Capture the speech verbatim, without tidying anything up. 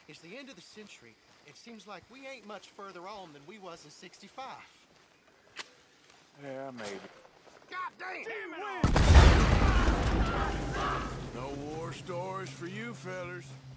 It's the end of the century. It seems like we ain't much further on than we was in sixty-five. Yeah, maybe. God damn! No war stories for you fellers.